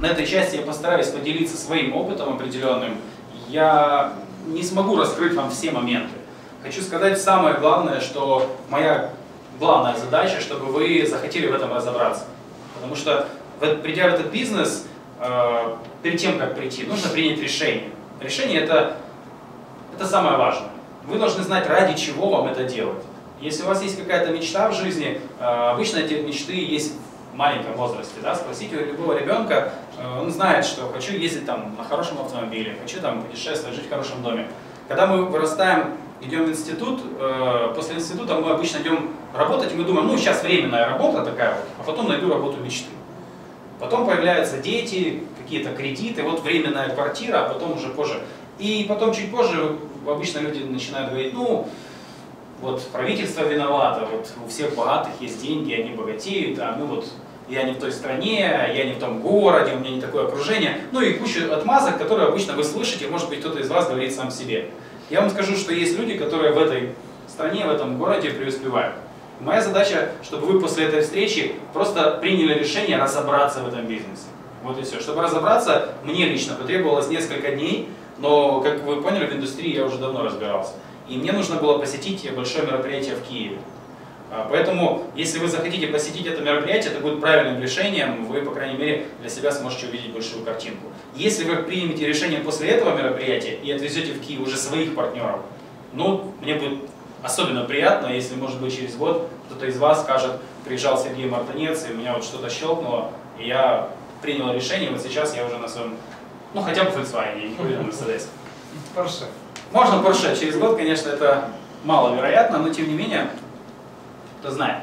на этой части я постараюсь поделиться своим опытом определенным. Я не смогу раскрыть вам все моменты. Хочу сказать самое главное, что моя главная задача, чтобы вы захотели в этом разобраться. Потому что, придя в этот бизнес, перед тем, как прийти, нужно принять решение. Решение это самое важное. Вы должны знать, ради чего вам это делать. Если у вас есть какая-то мечта в жизни, обычно эти мечты есть в маленьком возрасте. Да? Спросите у любого ребенка, он знает, что хочу ездить там, на хорошем автомобиле, хочу там, путешествовать, жить в хорошем доме. Когда мы вырастаем, идем в институт, после института мы обычно идем работать, и мы думаем, ну сейчас временная работа такая вот, а потом найду работу мечты. Потом появляются дети, какие-то кредиты, вот временная квартира, а потом уже позже. И потом чуть позже обычно люди начинают говорить, ну, вот правительство виновато, вот у всех богатых есть деньги, они богатеют, а мы вот, я не в той стране, я не в том городе, у меня не такое окружение. Ну и куча отмазок, которые обычно вы слышите, может быть кто-то из вас говорит сам себе. Я вам скажу, что есть люди, которые в этой стране, в этом городе преуспевают. Моя задача, чтобы вы после этой встречи просто приняли решение разобраться в этом бизнесе. Вот и все. Чтобы разобраться, мне лично потребовалось несколько дней, но, как вы поняли, в индустрии я уже давно разбирался. И мне нужно было посетить большое мероприятие в Киеве. Поэтому, если вы захотите посетить это мероприятие, это будет правильным решением, вы, по крайней мере, для себя сможете увидеть большую картинку. Если вы примете решение после этого мероприятия и отвезете в Киев уже своих партнеров, ну, мне будет особенно приятно, если, может быть, через год кто-то из вас скажет, приезжал Сергей Мартынец, и у меня вот что-то щелкнуло, и я принял решение, вот сейчас я уже на своем, ну, хотя бы Volkswagen, не говорю на Mercedes. Porsche. Можно Porsche, через год, конечно, это маловероятно, но тем не менее, кто знает.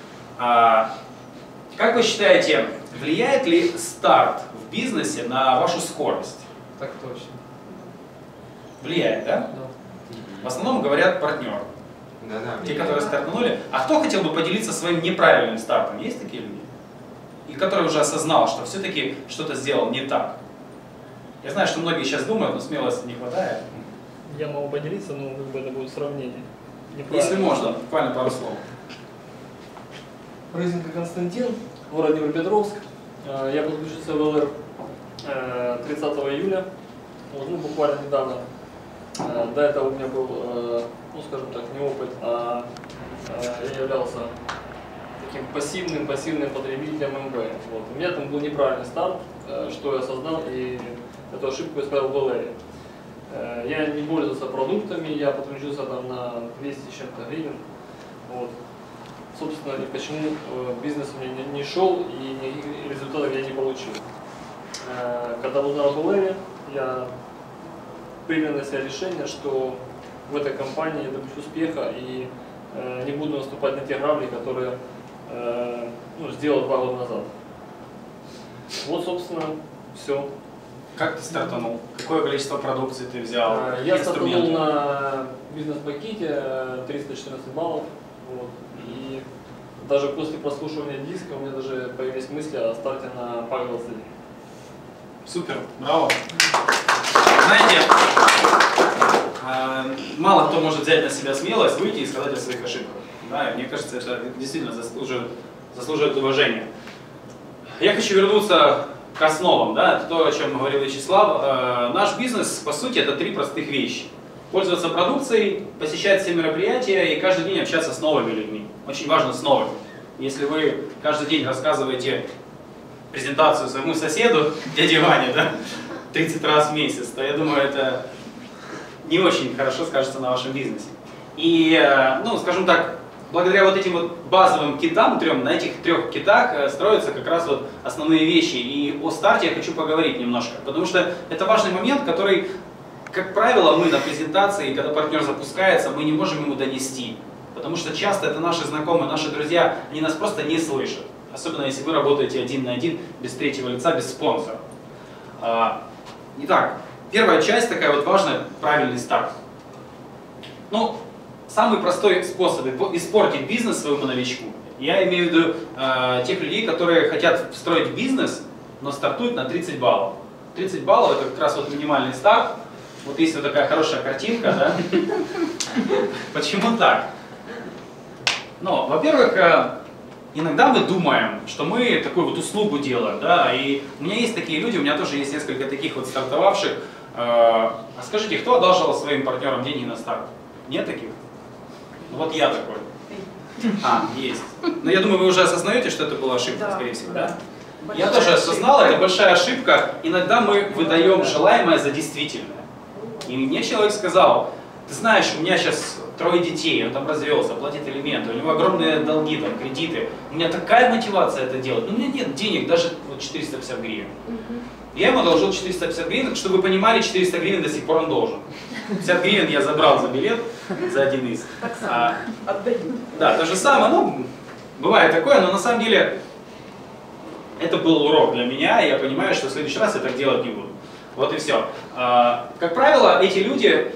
Как вы считаете, влияет ли старт в бизнесе на вашу скорость? Так точно. Влияет, да? Да. В основном говорят партнеры. Да. Те, которые стартанули. А кто хотел бы поделиться своим неправильным стартом? Есть такие люди? И который уже осознал, что все-таки что-то сделал не так. Я знаю, что многие сейчас думают, но смелости не хватает. Я могу поделиться, но как бы это будет сравнение. Если можно, буквально пару слов. Рызенко Константин, город Днепропетровск. Я подключился в ЛР 30 июля, вот, ну, буквально недавно. До этого у меня был, ну скажем так, не опыт, а я являлся таким пассивным потребителем МВ. Вот. У меня там был неправильный старт, что я осознал, и эту ошибку исправил в ЛР. Я не пользовался продуктами, я подключился там на 200 с чем-то гривен. Вот. Собственно, почему бизнес у меня не шел и результатов я не получил. Когда узнал об ЛР, я принял на себя решение, что в этой компании я добьюсь успеха и не буду наступать на те грабли, которые сделал 2 года назад. Вот, собственно, все. Как ты стартанул? Какое количество продукции ты взял? Я стартанул на бизнес-пакете 314 баллов. Вот, и даже после прослушивания диска у меня даже появились мысли о старте на Павел Цели. Супер, браво! Знаете, мало кто может взять на себя смелость, выйти и сказать о своих ошибках. Да, мне кажется, это действительно заслуживает уважения. Я хочу вернуться к основам, да, это то, о чем говорил Вячеслав. Наш бизнес, по сути, это 3 простых вещи. Пользоваться продукцией, посещать все мероприятия и каждый день общаться с новыми людьми. Очень важно с новыми. Если вы каждый день рассказываете презентацию своему соседу, дяде Ване, да, 30 раз в месяц, то я думаю, это не очень хорошо скажется на вашем бизнесе. И, ну, скажем так, благодаря вот этим вот базовым китам, на этих 3 китах строятся как раз вот основные вещи. И о старте я хочу поговорить немножко, потому что это важный момент, который, как правило, мы на презентации, когда партнер запускается, мы не можем ему донести. Потому что часто это наши знакомые, наши друзья, они нас просто не слышат. Особенно если вы работаете 1 на 1, без третьего лица, без спонсора. Итак, первая часть такая вот важная, правильный старт. Ну, самый простой способ испортить бизнес своему новичку, я имею в виду тех людей, которые хотят строить бизнес, но стартуют на 30 баллов. 30 баллов это как раз вот минимальный старт. Вот есть вот такая хорошая картинка, да? Почему так? Ну, во-первых, иногда мы думаем, что мы такую вот услугу делаем, да, и у меня есть такие люди, у меня тоже есть несколько таких вот стартовавших. А скажите, кто одалживал своим партнерам деньги на старт? Нет таких? Ну вот я такой. Есть. Но я думаю, вы уже осознаете, что это была ошибка, Да, скорее всего, да? Большая Я тоже осознал, ошибка. это большая ошибка. Иногда мы выдаем желаемое за действительное. И мне человек сказал, ты знаешь, у меня сейчас 3 детей, он там развелся, платит алименты, у него огромные долги, там, кредиты. У меня такая мотивация это делать. Но у меня нет денег, даже вот 450 гривен. Я ему одолжил 450 гривен, чтобы вы понимали, 400 гривен до сих пор он должен. 50 гривен я забрал за билет, за один из. Отдают. Да, то же самое, ну, бывает такое, но на самом деле это был урок для меня, и я понимаю, что в следующий раз я так делать не буду. Вот и все. Как правило, эти люди,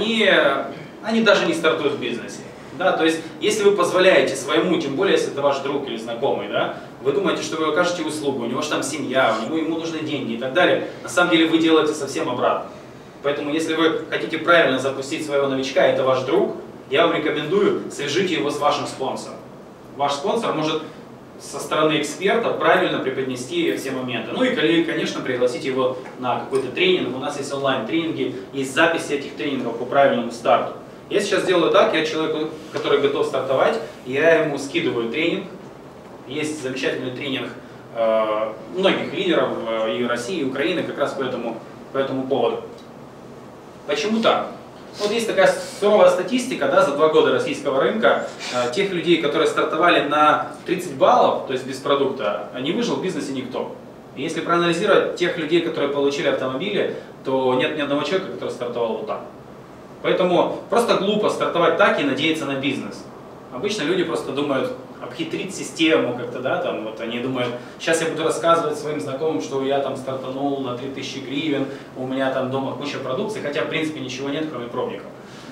они даже не стартуют в бизнесе. Да, то есть, если вы позволяете своему, тем более, если это ваш друг или знакомый, да, вы думаете, что вы окажете услугу, у него же там семья, ему нужны деньги и так далее, на самом деле вы делаете совсем обратно. Поэтому, если вы хотите правильно запустить своего новичка, это ваш друг, я вам рекомендую, свяжите его с вашим спонсором. Ваш спонсор может со стороны эксперта правильно преподнести все моменты. Ну и, конечно, пригласить его на какой-то тренинг. У нас есть онлайн-тренинги, есть записи этих тренингов по правильному старту. Я сейчас делаю так, я человеку, который готов стартовать, я ему скидываю тренинг. Есть замечательный тренинг многих лидеров и России, и Украины как раз по этому поводу. Почему так? Вот есть такая суровая статистика, да, за 2 года российского рынка, тех людей, которые стартовали на 30 баллов, то есть без продукта, не выжил в бизнесе никто. И если проанализировать тех людей, которые получили автомобили, то нет ни одного человека, который стартовал вот так. Поэтому просто глупо стартовать так и надеяться на бизнес. Обычно люди просто думают обхитрить систему как-то, да, там, вот они думают, сейчас я буду рассказывать своим знакомым, что я там стартанул на 3000 гривен, у меня там дома куча продукции, хотя в принципе ничего нет, кроме пробников.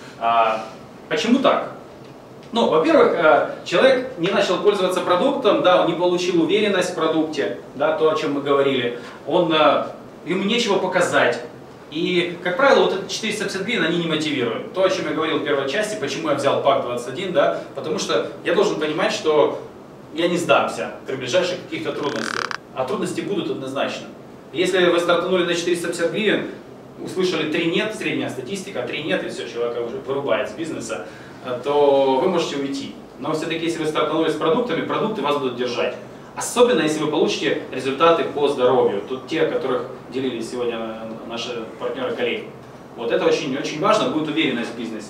Почему так? Ну, во-первых, человек не начал пользоваться продуктом, да, он не получил уверенность в продукте, да, то, о чем мы говорили, ему нечего показать. И, как правило, вот эти 450 гривен, они не мотивируют. То, о чем я говорил в первой части, почему я взял ПАК 21, да, потому что я должен понимать, что я не сдамся при ближайших каких-то трудностях. А трудности будут однозначно. Если вы стартанули на 450 гривен, услышали 3 нет, средняя статистика, 3 нет, и все, человека уже вырубает с бизнеса, то вы можете уйти. Но все-таки, если вы стартанули с продуктами, продукты вас будут держать. Особенно, если вы получите результаты по здоровью. Тут те, о которых делились сегодня наши партнеры-коллеги. Вот это очень важно, будет уверенность в бизнесе.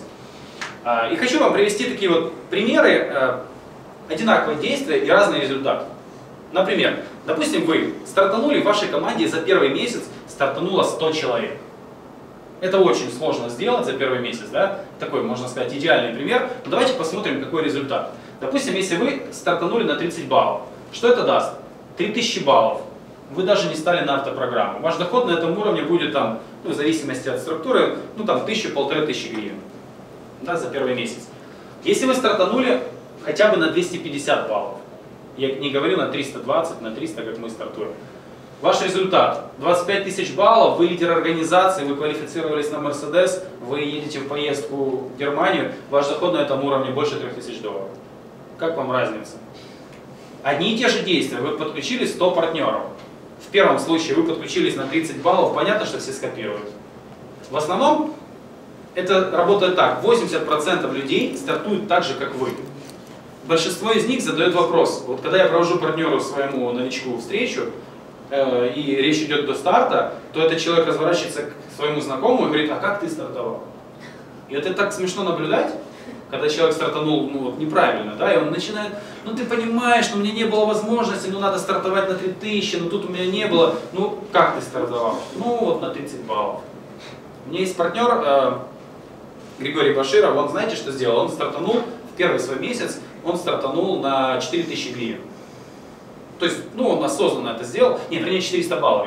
И хочу вам привести такие вот примеры одинаковых действий и разные результаты. Например, допустим, вы стартанули, в вашей команде за первый месяц стартануло 100 человек. Это очень сложно сделать за первый месяц, да? Такой, можно сказать, идеальный пример. Но давайте посмотрим, какой результат. Допустим, если вы стартанули на 30 баллов, что это даст? 3000 баллов. Вы даже не стали на автопрограмму. Ваш доход на этом уровне будет, там, ну, в зависимости от структуры, ну, там, 1000–1500 гривен, да, за первый месяц. Если вы стартанули хотя бы на 250 баллов, я не говорю на 320, на 300, как мы стартуем, ваш результат 25 000 баллов, вы лидер организации, вы квалифицировались на Мерседес, вы едете в поездку в Германию, ваш доход на этом уровне больше $3000. Как вам разница? Одни и те же действия, вы подключили 100 партнеров. В первом случае вы подключились на 30 баллов, понятно, что все скопируют. В основном это работает так, 80% людей стартуют так же, как вы. Большинство из них задает вопрос, вот когда я провожу партнеру своему новичку встречу, и речь идет до старта, то этот человек разворачивается к своему знакомому и говорит, а как ты стартовал? И это так смешно наблюдать, когда человек стартанул, ну, вот, неправильно, да, и он начинает, ну ты понимаешь, ну у меня не было возможности, ну надо стартовать на 3000, но тут у меня не было, ну как ты стартовал? Ну вот на 30 баллов. У меня есть партнер Григорий Баширов, он знаете, что сделал? Он стартанул в первый свой месяц, он стартанул на 4000 гривен. То есть, ну он осознанно это сделал, не, вернее 400 баллов,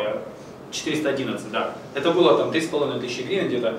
411, да. Это было там 3500 гривен где-то.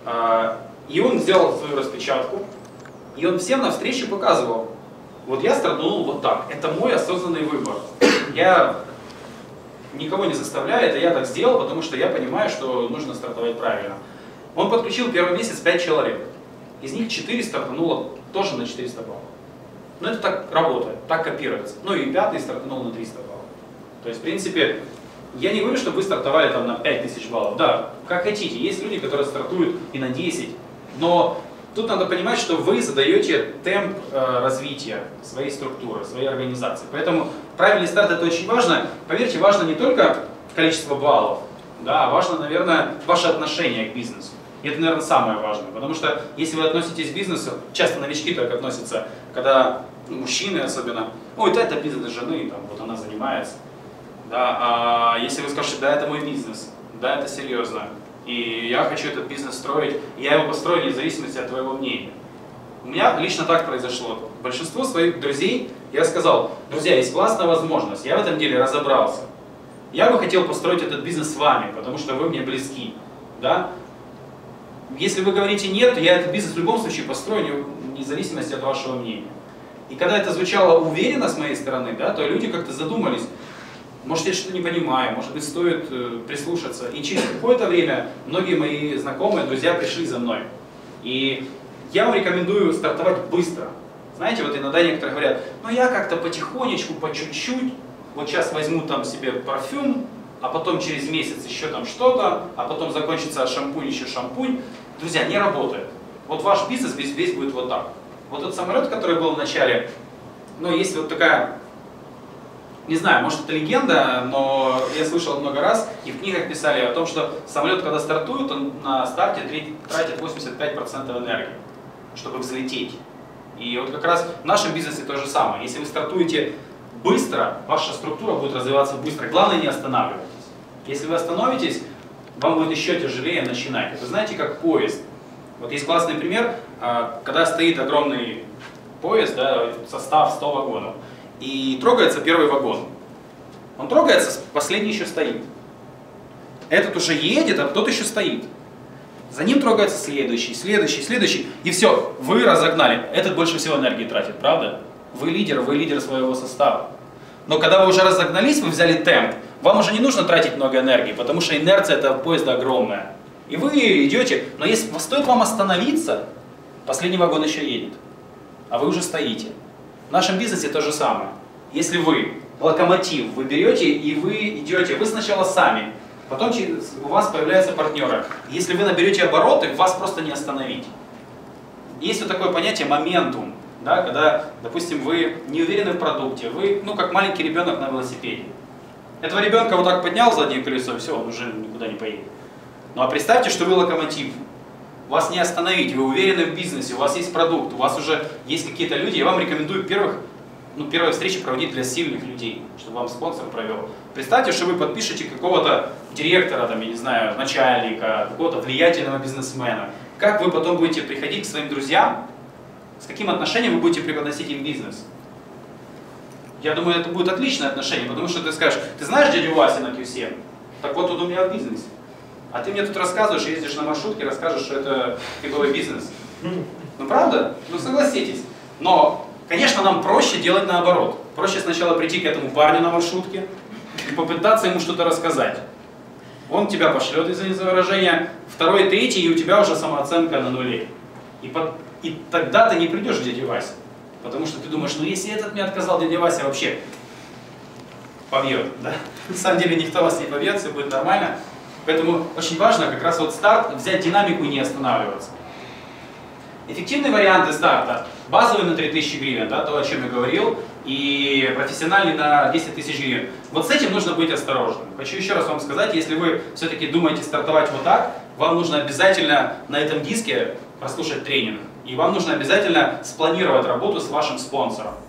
И он сделал свою распечатку. И он всем на встрече показывал, вот я стартанул вот так, это мой осознанный выбор. Я никого не заставляю, это я так сделал, потому что я понимаю, что нужно стартовать правильно. Он подключил первый месяц 5 человек, из них 4 стартануло тоже на 400 баллов. Но это так работает, так копируется. Ну и пятый стартанул на 300 баллов. То есть, в принципе, я не говорю, что вы стартовали там на 5000 баллов. Да, как хотите. Есть люди, которые стартуют и на 10. Но тут надо понимать, что вы задаете темп развития своей структуры, своей организации. Поэтому правильный старт — это очень важно. Поверьте, важно не только количество баллов, да, а важно, наверное, ваше отношение к бизнесу. И это, наверное, самое важное. Потому что если вы относитесь к бизнесу, часто новички так относятся, когда мужчины особенно, ой, да, это бизнес жены, там, вот она занимается. Да, а если вы скажете, да, это мой бизнес, да, это серьезно, и я хочу этот бизнес строить, я его построю вне зависимости от твоего мнения. У меня лично так произошло. Большинству своих друзей я сказал: друзья, есть классная возможность, я в этом деле разобрался. Я бы хотел построить этот бизнес с вами, потому что вы мне близки. Да? Если вы говорите нет, то я этот бизнес в любом случае построю, вне зависимости от вашего мнения. И когда это звучало уверенно с моей стороны, да, то люди как-то задумались: может, я что-то не понимаю, может быть, стоит прислушаться. И через какое-то время многие мои знакомые, друзья пришли за мной. И я вам рекомендую стартовать быстро. Знаете, вот иногда некоторые говорят: ну я как-то потихонечку, по чуть-чуть, вот сейчас возьму там себе парфюм, а потом через месяц еще там что-то, а потом закончится шампунь, еще шампунь. Друзья, не работает. Вот ваш бизнес весь будет вот так. Вот тот самолет, который был в начале, ну есть вот такая... Не знаю, может это легенда, но я слышал много раз, и в книгах писали о том, что самолет, когда стартует, он на старте тратит 85% энергии, чтобы взлететь. И вот как раз в нашем бизнесе то же самое. Если вы стартуете быстро, ваша структура будет развиваться быстро. Главное, не останавливайтесь. Если вы остановитесь, вам будет еще тяжелее начинать. Это знаете, как поезд. Вот есть классный пример, когда стоит огромный поезд, да, состав 100 вагонов. И трогается первый вагон. Он трогается, последний еще стоит. Этот уже едет, а тот еще стоит. За ним трогается следующий, следующий, следующий. И все, вы разогнали. Этот больше всего энергии тратит, правда? Вы лидер своего состава. Но когда вы уже разогнались, вы взяли темп, вам уже не нужно тратить много энергии, потому что инерция этого поезда огромная. И вы идете, но если стоит вам остановиться, последний вагон еще едет, а вы уже стоите. В нашем бизнесе то же самое. Если вы локомотив, вы берете и вы идете, вы сначала сами, потом у вас появляются партнеры. Если вы наберете обороты, вас просто не остановить. Есть вот такое понятие моментум, да, когда, допустим, вы не уверены в продукте, вы, ну, как маленький ребенок на велосипеде. Этого ребенка вот так поднял заднее колесо, все, он уже никуда не поедет. Ну а представьте, что вы локомотив. Вас не остановить, вы уверены в бизнесе, у вас есть продукт, у вас уже есть какие-то люди. Я вам рекомендую первые встречи проводить для сильных людей, чтобы вам спонсор провел. Представьте, что вы подпишете какого-то директора, там, я не знаю, начальника, какого-то влиятельного бизнесмена. Как вы потом будете приходить к своим друзьям, с каким отношением вы будете преподносить им бизнес? Я думаю, это будет отличное отношение, потому что ты скажешь: ты знаешь дядю Васю на QCM? Так вот он у меня в бизнесе. А ты мне тут рассказываешь, ездишь на маршрутке, расскажешь, что это фиговый бизнес. Ну правда? Ну согласитесь. Но, конечно, нам проще делать наоборот. Проще сначала прийти к этому парню на маршрутке и попытаться ему что-то рассказать. Он тебя пошлет, извини за выражение, второй, третий, и у тебя уже самооценка на нуле. И тогда ты не придешь к дяде Васе. Потому что ты думаешь: ну если этот мне отказал, дядя Вася вообще побьет. Да? На самом деле никто вас не побьет, все будет нормально. Поэтому очень важно как раз вот старт, взять динамику и не останавливаться. Эффективные варианты старта: базовый на 3000 гривен, да, то, о чем я говорил, и профессиональный на 10 тысяч гривен. Вот с этим нужно быть осторожным. Хочу еще раз вам сказать, если вы все-таки думаете стартовать вот так, вам нужно обязательно на этом диске прослушать тренинг. И вам нужно обязательно спланировать работу с вашим спонсором.